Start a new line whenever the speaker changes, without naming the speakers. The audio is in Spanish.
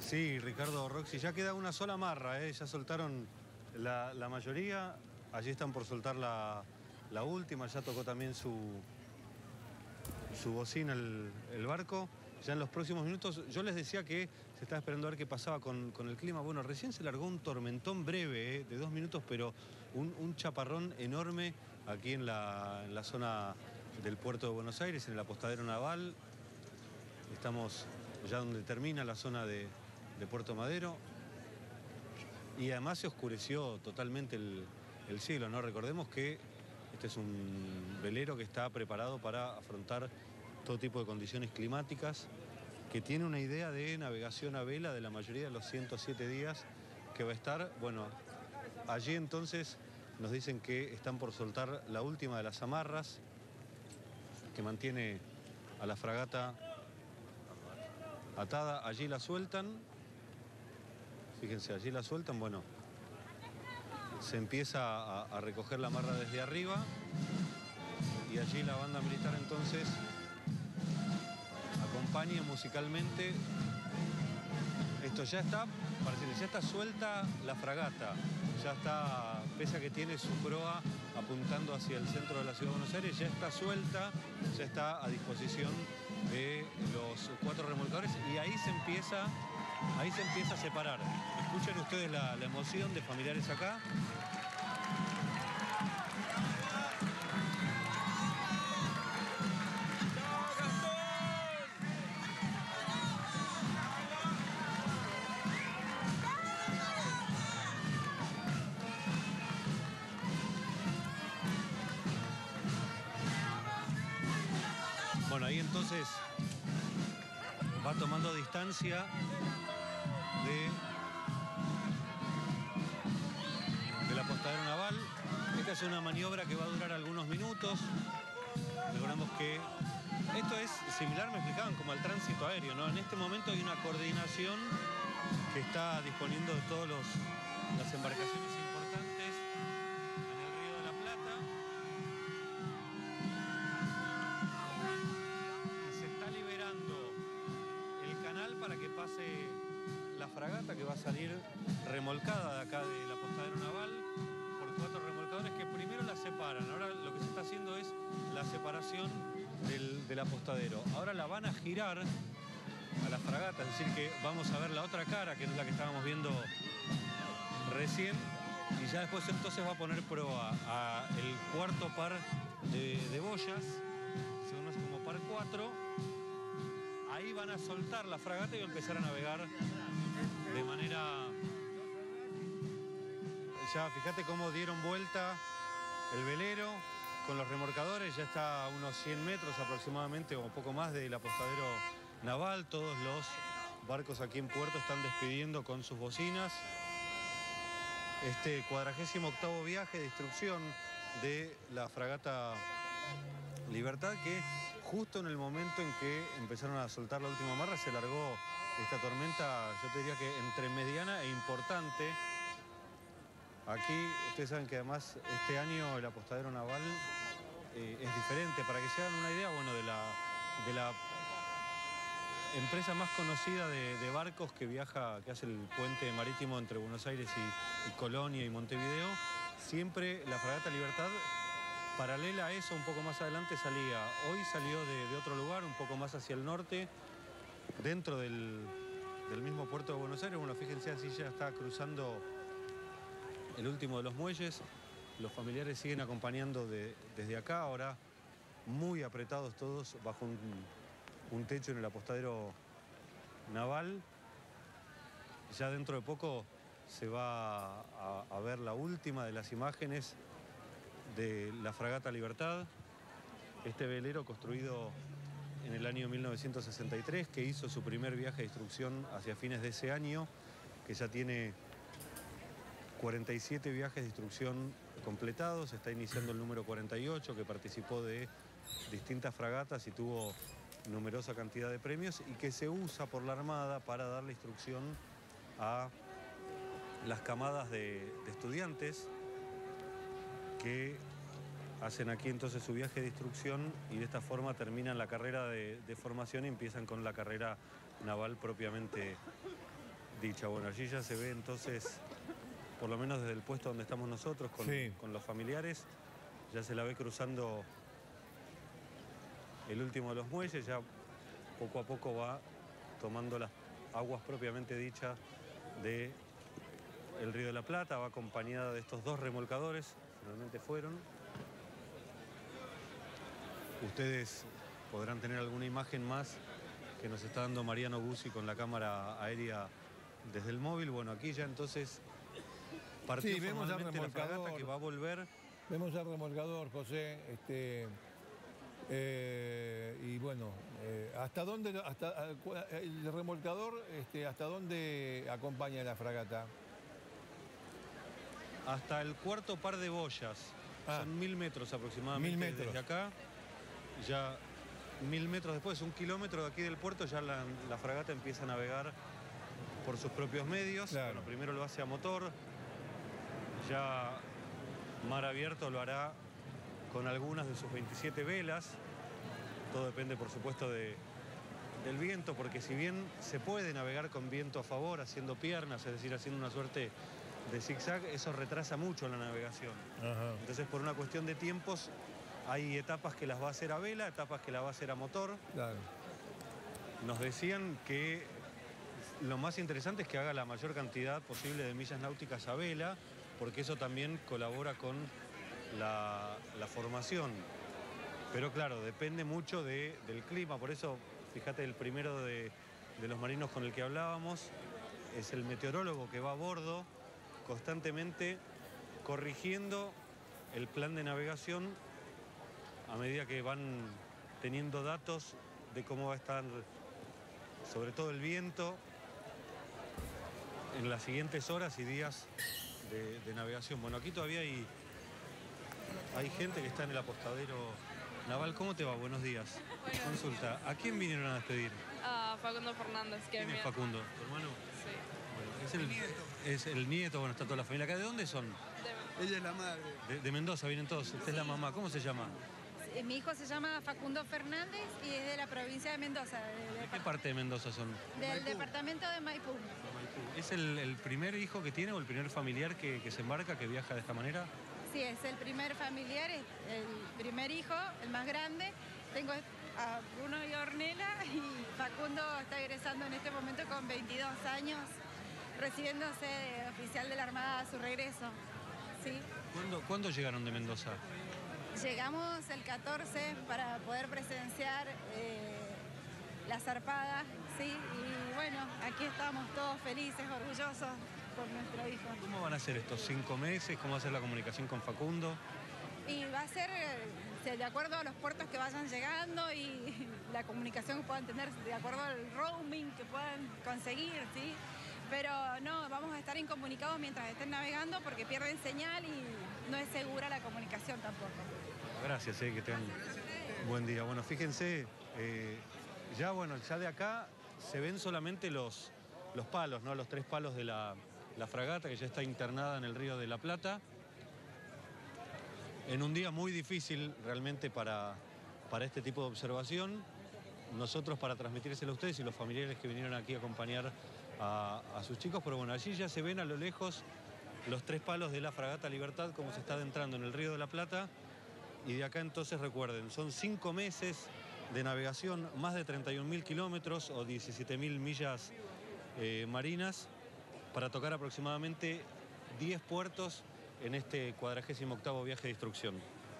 Sí, Ricardo, Roxy, ya queda una sola amarra, ya soltaron la mayoría, allí están por soltar la última, ya tocó también su bocina el barco. Ya en los próximos minutos, yo les decía que se estaba esperando a ver qué pasaba con el clima. Bueno, recién se largó un tormentón breve, de 2 minutos, pero un chaparrón enorme aquí en la zona del puerto de Buenos Aires, en el apostadero naval. Estamos ya donde termina la zona de Puerto Madero. Y además se oscureció totalmente el cielo, ¿no? Recordemos que este es un velero que está preparado para afrontar todo tipo de condiciones climáticas, que tiene una idea de navegación a vela de la mayoría de los 107 días que va a estar. Bueno, allí entonces nos dicen que están por soltar la última de las amarras que mantiene a la fragata atada. Allí la sueltan. Fíjense, allí la sueltan. Bueno, se empieza a recoger la amarra desde arriba y allí la banda militar entonces acompaña musicalmente. Esto ya está, ya está suelta la fragata, ya está, pese a que tiene su proa apuntando hacia el centro de la ciudad de Buenos Aires, ya está suelta, ya está a disposición de los 4 remolcadores y ahí se empieza a separar. Escuchen ustedes la emoción de familiares acá. Bueno, ahí entonces va tomando distancia del apostadero naval. Esta es una maniobra que va a durar algunos minutos. Recordamos que esto es similar, me explicaban, como al tránsito aéreo, ¿no? En este momento hay una coordinación que está disponiendo de todas las embarcaciones importantes en el Río de la Plata. Se está liberando el canal para que pase la fragata, que va a salir remolcada de acá del apostadero naval por 4 remolcadores que primero la separan. Ahora lo que se está haciendo es la separación del apostadero. Ahora la van a girar a la fragata, es decir que vamos a ver la otra cara, que es la que estábamos viendo recién, y ya después entonces va a poner proa a el cuarto par de boyas, se conoce como par 4. Ahí van a soltar la fragata y va a empezar a navegar de manera... Ya fíjate cómo dieron vuelta el velero con los remolcadores, ya está a unos 100 metros aproximadamente o un poco más del apostadero naval. Todos los barcos aquí en puerto están despidiendo con sus bocinas este 48º viaje de instrucción de la fragata Libertad, que justo en el momento en que empezaron a soltar la última amarra se largó esta tormenta, yo te diría que entre mediana e importante. Aquí ustedes saben que además este año el apostadero naval es diferente. Para que se hagan una idea, bueno, de la empresa más conocida de barcos que viaja, que hace el puente marítimo entre Buenos Aires y Colonia y Montevideo, siempre la fragata Libertad, paralela a eso, un poco más adelante salía. Hoy salió de otro lugar, un poco más hacia el norte, dentro del mismo puerto de Buenos Aires. Bueno, fíjense, así ya está cruzando el último de los muelles. Los familiares siguen acompañando desde acá, ahora muy apretados todos bajo un techo en el apostadero naval. Ya dentro de poco se va a ver la última de las imágenes de la fragata Libertad, este velero construido en el año 1963, que hizo su primer viaje de instrucción hacia fines de ese año, que ya tiene 47 viajes de instrucción completados. Está iniciando el número 48, que participó de distintas fragatas y tuvo numerosa cantidad de premios, y que se usa por la Armada para darle instrucción a las camadas de estudiantes que hacen aquí entonces su viaje de instrucción y de esta forma terminan la carrera de formación y empiezan con la carrera naval propiamente dicha. Bueno, allí ya se ve entonces, por lo menos desde el puesto donde estamos nosotros, con los familiares, ya se la ve cruzando el último de los muelles, ya poco a poco va tomando las aguas propiamente dichas del Río de la Plata, va acompañada de estos 2 remolcadores, finalmente fueron. Ustedes podrán tener alguna imagen más que nos está dando Mariano Guzzi con la cámara aérea desde el móvil. Bueno, aquí ya entonces partió formalmente la fragata que va a volver.
Vemos al remolcador, José, y bueno, ¿hasta dónde, el remolcador, hasta dónde acompaña la fragata?
Hasta el cuarto par de boyas, son 1000 metros aproximadamente.
1000 metros.
Desde acá, ya 1000 metros después, 1 kilómetro de aquí del puerto, ya la fragata empieza a navegar por sus propios medios.
Claro.
Bueno, primero lo hace a motor, ya mar abierto lo hará con algunas de sus 27 velas. Todo depende, por supuesto, del viento, porque si bien se puede navegar con viento a favor, haciendo piernas, es decir, haciendo una suerte de zigzag, eso retrasa mucho la navegación.
Ajá.
Entonces, por una cuestión de tiempos, hay etapas que las va a hacer a vela, etapas que las va a hacer a motor.
Claro.
Nos decían que lo más interesante es que haga la mayor cantidad posible de millas náuticas a vela, porque eso también colabora con la formación. Pero claro, depende mucho del clima, por eso, fíjate, el primero de los marinos con el que hablábamos es el meteorólogo que va a bordo constantemente corrigiendo el plan de navegación a medida que van teniendo datos de cómo va a estar, sobre todo el viento, en las siguientes horas y días de navegación. Bueno, aquí todavía hay gente que está en el apostadero naval. ¿Cómo te va? Buenos días.
Bueno.
Consulta, ¿a quién vinieron a despedir?
A Facundo Fernández, que
¿Quién es Facundo? ¿Tu hermano?
Sí.
Bueno, es el nieto, bueno, está toda la familia acá. ¿De dónde son?
Ella es la madre.
De Mendoza vienen todos. Usted es la mamá. ¿Cómo se llama?
Mi hijo se llama Facundo Fernández y es de la provincia de Mendoza,
¿De qué parte de Mendoza son?
del departamento de Maipú.
¿Es el primer hijo que tiene o el primer familiar que se embarca, que viaja de esta manera?
Sí, es el primer familiar, es el primer hijo, el más grande. Tengo a Bruno y Ornella y Facundo está egresando en este momento con 22 años, recibiéndose de oficial de la Armada a su regreso. ¿Sí?
¿Cuándo llegaron de Mendoza?
Llegamos el 14 para poder presenciar la zarpada, ¿sí? Y bueno, aquí estamos todos felices, orgullosos por nuestro hijo.
¿Cómo van a ser estos 5 meses? ¿Cómo va a ser la comunicación con Facundo?
Y va a ser de acuerdo a los puertos que vayan llegando y la comunicación que puedan tener, de acuerdo al roaming que puedan conseguir, ¿sí? Pero no, vamos a estar incomunicados mientras estén navegando porque pierden señal y no es segura la comunicación tampoco.
Gracias, que tengan buen día. Bueno, fíjense, ya de acá se ven solamente los palos, ¿no? Los 3 palos de la fragata que ya está internada en el Río de la Plata. En un día muy difícil realmente para este tipo de observación. Nosotros para transmitírselo a ustedes y los familiares que vinieron aquí a acompañar a sus chicos. Pero bueno, allí ya se ven a lo lejos los 3 palos de la fragata Libertad como se está adentrando en el Río de la Plata. Y de acá entonces recuerden, son 5 meses de navegación, más de 31.000 kilómetros o 17.000 millas marinas para tocar aproximadamente 10 puertos en este 48º viaje de instrucción.